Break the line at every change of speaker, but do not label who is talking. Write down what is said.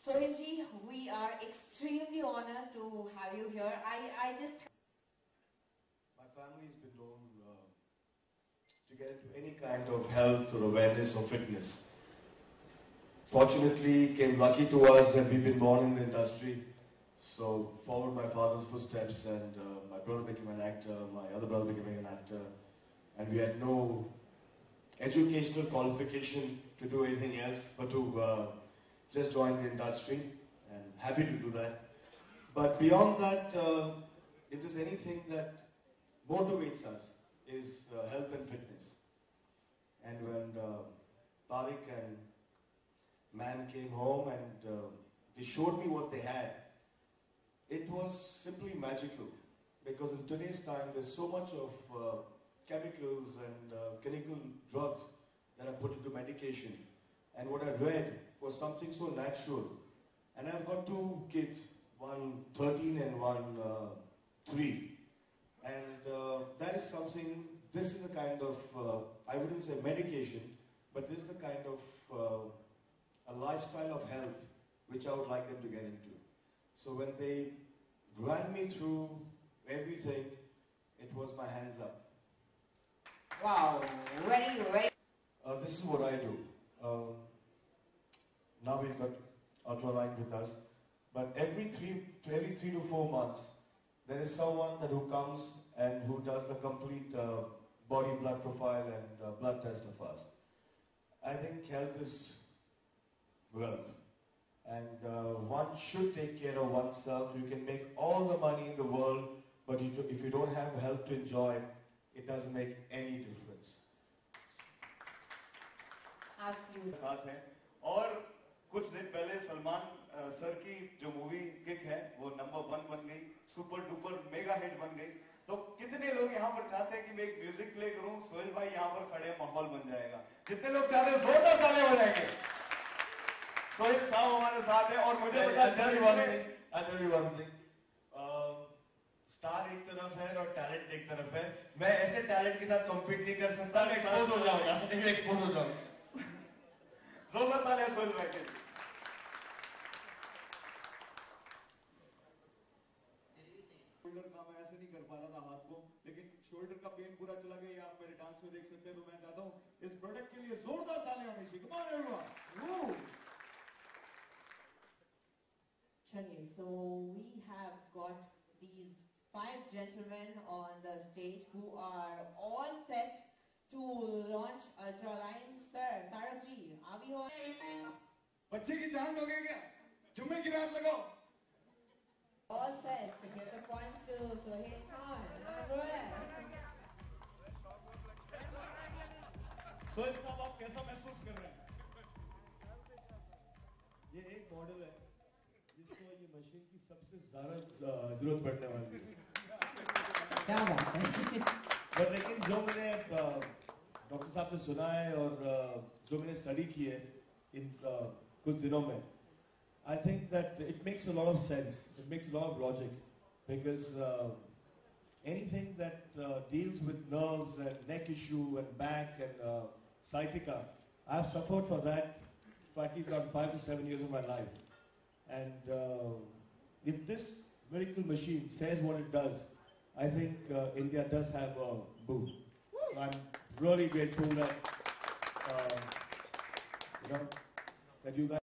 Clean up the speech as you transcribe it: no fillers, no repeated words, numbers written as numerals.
Sohilji, we are extremely honored to have you here.
My family's been known to get into any kind of health or awareness or fitness. Fortunately, it came lucky to us that we've been born in the industry. So followed my father's footsteps, and my brother became an actor, my other brother became an actor, and we had no educational qualification to do anything else but to just join the industry, and happy to do that. But beyond that, if there's anything that motivates us is health and fitness. And when Tariq and Man came home and they showed me what they had, it was simply magical, because in today's time there's so much of chemicals and chemical drugs that are put into medication. And what I read was something so natural. And I've got two kids, one 13 and one 3. And that is something, this is a kind of, I wouldn't say medication, but this is the kind of a lifestyle of health which I would like them to get into. So when they ran me through everything, it was my hands up.
Wow, very.
This is what I do. Now we've got Ultraline with us, but every three to 4 months, there is someone who comes and who does the complete body blood profile and blood test of us. I think health is wealth, and one should take care of oneself. You can make all the money in the world, but if you don't have health to enjoy, it doesn't make any difference.
साथ हैं और कुछ दिन पहले Salman sir की जो movie kick है वो नंबर 1 बन गई, सुपर डुपर मेगा हिट बन गई. तो कितने लोग यहाँ पर चाहते हैं कि मैं एक म्यूजिक प्ले करूं, सोहेल भाई यहाँ पर खड़े, माहौल बन जाएगा. जितने लोग चाहते हैं जोरदार तालियां बजाएंगे. सोहेल साहब हमारे साथ हैं और मुझे पता है
स्टार एक तरफ है और टैलेंट एक तरफ है. मैं ऐसे टैलेंट के साथ कॉम्पीट नहीं कर सकता, मैं एक्सपोज हो जाऊंगा.
जोरदार तालियां सोहेल भाई के लिए. शोल्डर का मैं ऐसे नहीं कर पा रहा था हाथ को, लेकिन शोल्डर का पेन पूरा चला गया. ये आप मेरे डांस में देख सकते हैं. तो मैं चाहता हूं इस प्रोडक्ट के लिए जोरदार तालियां होनी चाहिए. Come on everyone.
Chaliye, so we have got these 5 gentlemen on the stage who are all set to launch Ultraline. Sir, Tarak ji, are we all?
बच्चे की जान दोगे क्या? जुम्मे की रात लगाओ.
All set to get the points to Sohail Khan.
Sohail साहब, आप कैसा महसूस कर रहे हैं?
ये एक मॉडल है जिसको ये मशीन की सबसे ज्यादा जरूरत पड़ने वाली है.
क्या बात है.
पर लेकिन जो मैंने डॉक्टर साहब से सुना है और जो मैंने स्टडी की है इन कुछ दिनों में, I think that it makes a lot of sense. It makes a lot of logic, because anything that deals with nerves and neck issue and back and sciatica, I've suffered for that for at least around 5 to 7 years of my life. And if this miracle machine says what it does, I think India does have a boom. I'm really grateful that that you guys